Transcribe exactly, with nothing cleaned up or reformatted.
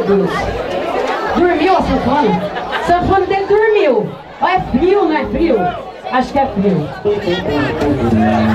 Deus. Dormiu a sanfona? A sanfona dele dormiu. Ó, é frio, não é frio? Acho que é frio.